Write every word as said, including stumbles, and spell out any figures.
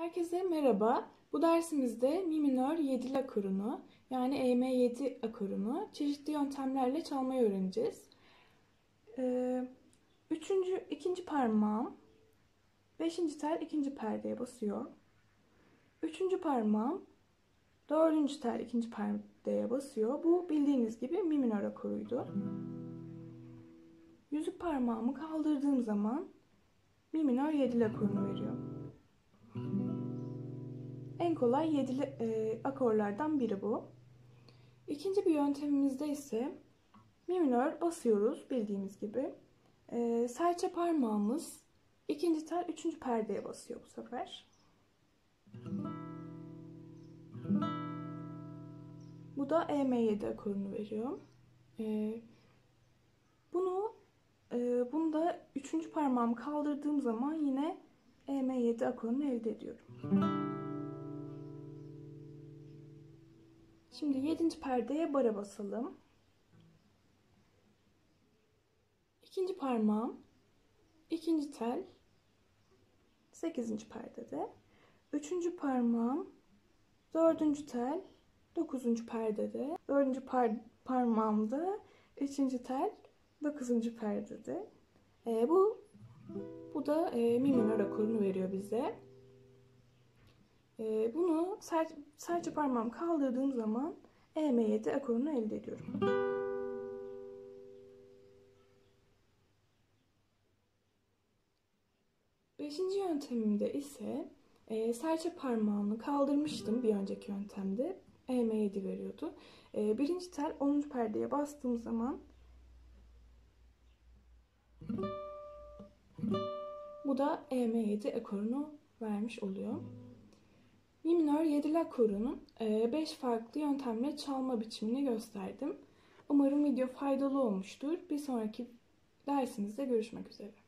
Herkese merhaba. Bu dersimizde mi minör yedili akorunu yani E M yedi akorunu çeşitli yöntemlerle çalmayı öğreneceğiz. Ee, üçüncü, ikinci parmağım beşinci tel ikinci perdeye basıyor. Üçüncü parmağım dördüncü tel ikinci perdeye basıyor. Bu bildiğiniz gibi mi minör akoruydu. Yüzük parmağımı kaldırdığım zaman mi minör yedili akorunu veriyor. En kolay yedili e, akorlardan biri bu. İkinci bir yöntemimizde ise mi minör basıyoruz bildiğimiz gibi. E, serçe parmağımız ikinci tel üçüncü perdeye basıyor bu sefer. Bu da E M yedi akorunu veriyor. E, bunu e, bunu da üçüncü parmağımı kaldırdığım zaman yine E M yedi akorunu elde ediyorum. Şimdi yedinci perdeye bara basalım. İkinci parmağım ikinci tel sekizinci perdede. Üçüncü parmağım dördüncü tel dokuzuncu perdede. Dördüncü par parmağımda üçüncü tel dokuzuncu perdede. E, bu bu da e, mi minör akorunu veriyor bize. E, bunu ser, serçe parmağımı kaldırdığım zaman E M yedi akorunu elde ediyorum. Beşinci yöntemimde ise e, serçe parmağımı kaldırmıştım bir önceki yöntemde. E M yedi veriyordu. E, birinci tel onuncu perdeye bastığım zaman bu da E M yedi akorunu vermiş oluyor. Mi minör yedili akorunun beş farklı yöntemle çalma biçimini gösterdim. Umarım video faydalı olmuştur. Bir sonraki dersimizde görüşmek üzere.